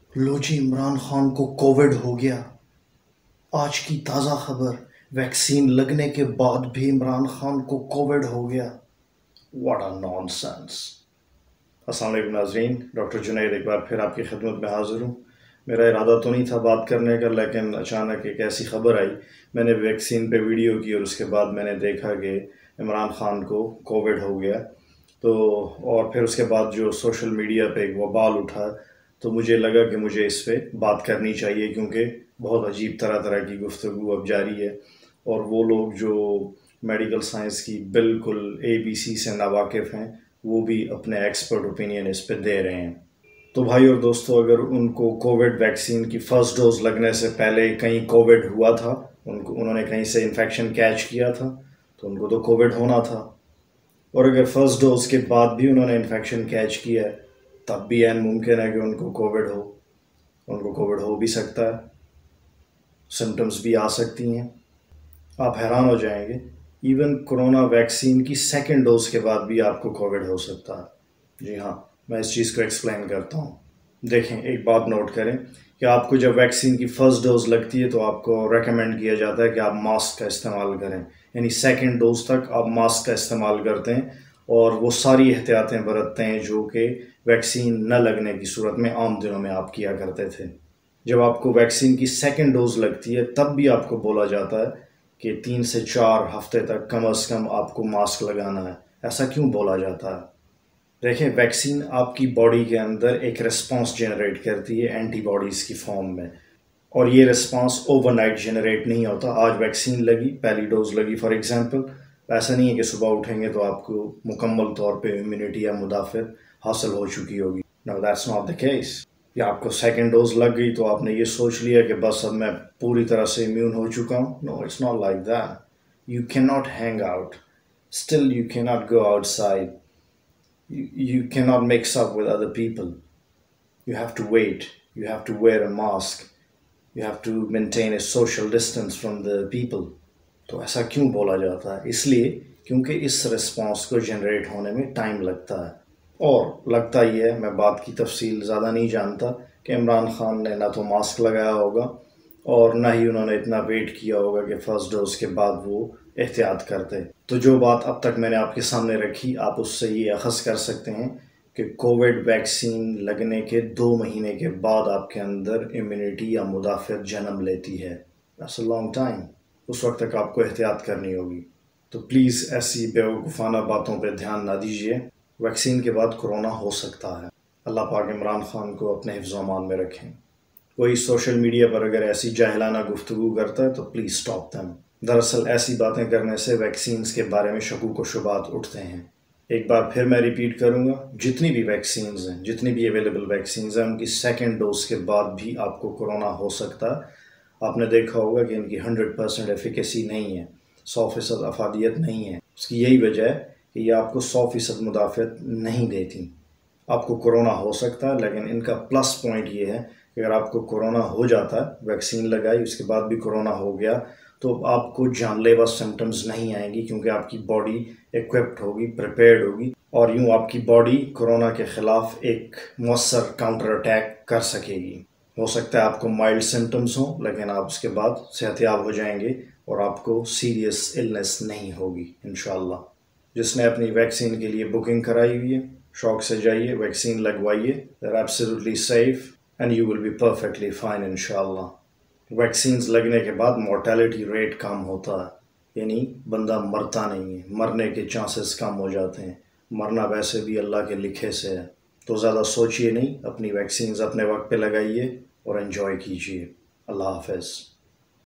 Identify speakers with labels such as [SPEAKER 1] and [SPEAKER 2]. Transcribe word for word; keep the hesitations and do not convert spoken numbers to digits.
[SPEAKER 1] लो जी, इमरान खान को कोविड हो गया। आज की ताज़ा खबर, वैक्सीन लगने के बाद भी इमरान खान को कोविड हो गया। What a nonsense. अस्सलाम वालेकुम नाज़रीन, डॉक्टर जुनैद एक बार फिर आपकी खिदमत में हाज़िर हूँ। मेरा इरादा तो नहीं था बात करने का, लेकिन अचानक एक ऐसी खबर आई। मैंने वैक्सीन पे वीडियो की और उसके बाद मैंने देखा कि इमरान खान को कोविड हो गया। तो और फिर उसके बाद जो सोशल मीडिया पे एक वबाल उठा, तो मुझे लगा कि मुझे इस पे बात करनी चाहिए, क्योंकि बहुत अजीब तरह तरह की गुफ्तगू अब जारी है। और वो लोग जो मेडिकल साइंस की बिल्कुल ए बी सी से नावाकिफ़ हैं, वो भी अपने एक्सपर्ट ओपिनियन इस पे दे रहे हैं। तो भाई और दोस्तों, अगर उनको कोविड वैक्सीन की फ़र्स्ट डोज़ लगने से पहले कहीं कोविड हुआ था, उनको उन्होंने कहीं से इन्फेक्शन कैच किया था, तो उनको तो कोविड होना था। और अगर फर्स्ट डोज के बाद भी उन्होंने इन्फेक्शन कैच किया है, तब भी ऐन मुमकिन है कि उनको कोविड हो। उनको कोविड हो भी सकता है, सिम्टम्स भी आ सकती हैं। आप हैरान हो जाएंगे, इवन कोरोना वैक्सीन की सेकेंड डोज के बाद भी आपको कोविड हो सकता है। जी हाँ, मैं इस चीज़ को एक्सप्लेन करता हूँ। देखें, एक बात नोट करें कि आपको जब वैक्सीन की फ़र्स्ट डोज़ लगती है तो आपको रेकमेंड किया जाता है कि आप मास्क का इस्तेमाल करें, यानी सेकंड डोज़ तक आप मास्क का इस्तेमाल करते हैं और वो सारी एहतियातें बरतते हैं जो कि वैक्सीन न लगने की सूरत में आम दिनों में आप किया करते थे। जब आपको वैक्सीन की सेकंड डोज़ लगती है, तब भी आपको बोला जाता है कि तीन से चार हफ्ते तक कम अज़ कम आपको मास्क लगाना है। ऐसा क्यों बोला जाता है? देखिए, वैक्सीन आपकी बॉडी के अंदर एक रिस्पांस जनरेट करती है एंटीबॉडीज़ की फॉर्म में, और ये रिस्पांस ओवरनाइट जनरेट नहीं होता। आज वैक्सीन लगी, पहली डोज लगी फॉर एग्जांपल, ऐसा नहीं है कि सुबह उठेंगे तो आपको मुकम्मल तौर पे इम्यूनिटी या मुदाफ़िर हासिल हो चुकी होगी। No, that's not the case. या आपको सेकेंड डोज लग गई तो आपने ये सोच लिया कि बस अब मैं पूरी तरह से इम्यून हो चुका हूँ। No, it's not like that. You can not hang out, still you cannot go outside. You, you cannot mix up with other people. You have to wait. You have to wear a mask. You have to maintain a social distance from the people. तो ऐसा क्यों बोला जाता है? इसलिए क्योंकि इस response को जनरेट होने में टाइम लगता है। और लगता ही है, मैं बात की तफसील ज़्यादा नहीं जानता, कि इमरान खान ने ना तो मास्क लगाया होगा और ना ही उन्होंने इतना वेट किया होगा कि फ़र्स्ट डोज के बाद वो एहतियात करते। तो जो बात अब तक मैंने आपके सामने रखी, आप उससे ये अखज़ कर सकते हैं कि कोविड वैक्सीन लगने के दो महीने के बाद आपके अंदर इम्यूनिटी या मुदाफ़िर जन्म लेती है। That's a long time. उस वक्त तक आपको एहतियात करनी होगी। तो प्लीज़ ऐसी बेवकूफ़ाना बातों पर ध्यान ना दीजिए। वैक्सीन के बाद कोरोना हो सकता है। अल्लाह पाक इमरान खान को अपने हिफ्ज़-ओ-अमान में रखें। कोई सोशल मीडिया पर अगर ऐसी जाहिलाना गुफ्तगू करता है तो प्लीज़ स्टॉप देम। दरअसल ऐसी बातें करने से वैक्सीन्स के बारे में शकूक व शुबात उठते हैं। एक बार फिर मैं रिपीट करूँगा, जितनी भी वैक्सीन्स हैं, जितनी भी अवेलेबल वैक्सीन्स हैं, उनकी सेकेंड डोज के बाद भी आपको कोरोना हो सकता है। आपने देखा होगा कि इनकी हंड्रेड परसेंट एफिकेसी नहीं है, सौ फ़ीसद अफादियत नहीं है। उसकी यही वजह है कि ये आपको सौ फ़ीसद मुदाफ़ियत नहीं देती। आपको कोरोना हो सकता है, लेकिन इनका प्लस पॉइंट ये है कि अगर आपको कोरोना हो जाता है, वैक्सीन लगाई उसके बाद भी कोरोना हो गया, तो आपको जानलेवा सिम्टम्स नहीं आएंगी, क्योंकि आपकी बॉडी इक्विप्ड होगी, प्रिपेयर्ड होगी, और यूँ आपकी बॉडी कोरोना के ख़िलाफ़ एक मौसर काउंटर अटैक कर सकेगी। हो सकता है आपको माइल्ड सिम्टम्स हों, लेकिन आप उसके बाद सेहतयाब हो जाएंगे और आपको सीरियस इलनेस नहीं होगी इंशाअल्लाह। जिसने अपनी वैक्सीन के लिए बुकिंग कराई हुई है, शौक से जाइए, वैक्सीन लगवाइए। They are absolutely safe and you will be perfectly fine इंशाअल्लाह। वैक्सीन्स लगने के बाद मोर्टेलिटी रेट कम होता है, यानी बंदा मरता नहीं है, मरने के चांसेस कम हो जाते हैं। मरना वैसे भी अल्लाह के लिखे से है। तो ज़्यादा सोचिए नहीं, अपनी वैक्सीन्स अपने वक्त पे लगाइए और एंजॉय कीजिए। अल्लाह हाफ़िज़।